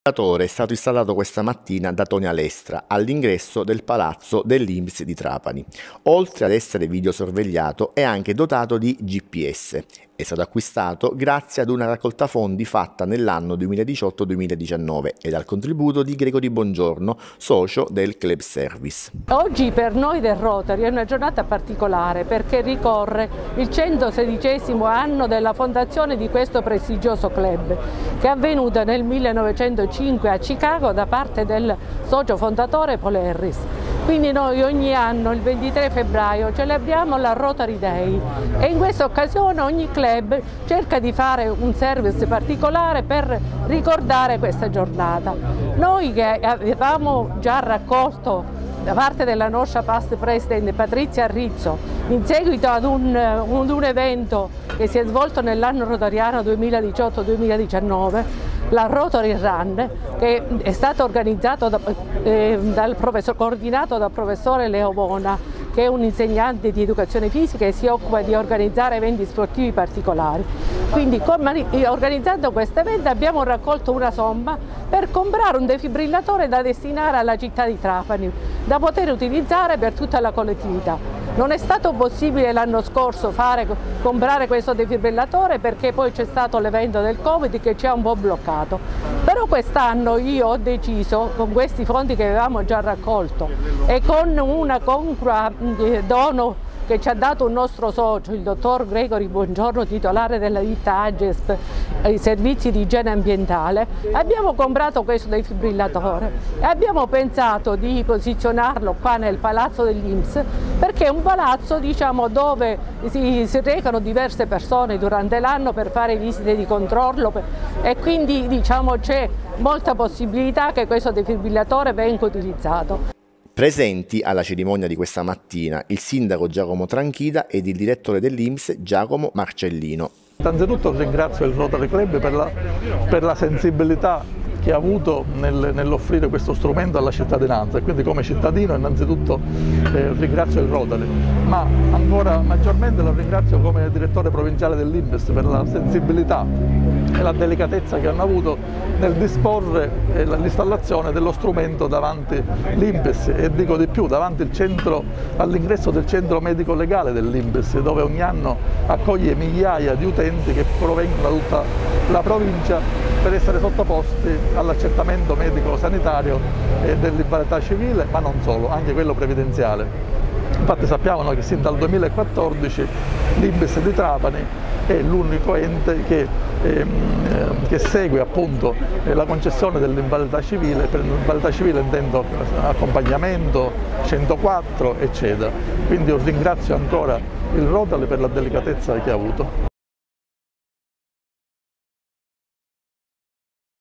È stato installato questa mattina da Tony Alestra all'ingresso del palazzo dell'INPS di Trapani. Oltre ad essere videosorvegliato è anche dotato di GPS. È stato acquistato grazie ad una raccolta fondi fatta nell'anno 2018-2019 e dal contributo di Gregory Bongiorno, socio del Club Service. Oggi per noi del Rotary è una giornata particolare perché ricorre il 116° anno della fondazione di questo prestigioso club, che è avvenuta nel 1905 a Chicago da parte del socio fondatore Paul Harris. Quindi noi ogni anno, il 23 febbraio, celebriamo la Rotary Day e in questa occasione ogni club cerca di fare un service particolare per ricordare questa giornata. Noi che avevamo già raccolto da parte della nostra past president Patrizia Rizzo, in seguito ad un evento che si è svolto nell'anno rotariano 2018-2019, la Rotary Run, che è stato organizzato coordinato dal professore Leo Bona, che è un insegnante di educazione fisica e si occupa di organizzare eventi sportivi particolari. Quindi organizzando questo evento abbiamo raccolto una somma per comprare un defibrillatore da destinare alla città di Trapani, da poter utilizzare per tutta la collettività. Non è stato possibile l'anno scorso comprare questo defibrillatore perché poi c'è stato l'evento del Covid che ci ha un po' bloccato. Però quest'anno io ho deciso, con questi fondi che avevamo già raccolto e con una congrua dono che ci ha dato un nostro socio, il dottor Gregory Bongiorno, titolare della ditta Agesp, i servizi di igiene ambientale, abbiamo comprato questo defibrillatore e abbiamo pensato di posizionarlo qua nel palazzo dell'INPS, perché è un palazzo, diciamo, dove si recano diverse persone durante l'anno per fare visite di controllo e quindi, diciamo, c'è molta possibilità che questo defibrillatore venga utilizzato. Presenti alla cerimonia di questa mattina il sindaco Giacomo Tranchida ed il direttore dell'INPS Giacomo Marcellino. Innanzitutto ringrazio il Rotary Club per la sensibilità che ha avuto nell'offrire questo strumento alla cittadinanza, e quindi come cittadino innanzitutto ringrazio il Rotary, ma ancora maggiormente lo ringrazio come direttore provinciale dell'INPS per la sensibilità e la delicatezza che hanno avuto nel disporre l'installazione dello strumento davanti l'INPS, e dico di più, davanti all'ingresso del centro medico legale dell'INPS, dove ogni anno accoglie migliaia di utenti che provengono da tutta la provincia per essere sottoposti all'accertamento medico-sanitario dell'invalidità civile, ma non solo, anche quello previdenziale. Infatti sappiamo che sin dal 2014 l'INPS di Trapani è l'unico ente che segue appunto la concessione dell'invalidità civile. Per l'invalidità civile intendo accompagnamento, 104 eccetera. Quindi io ringrazio ancora il Rotary per la delicatezza che ha avuto.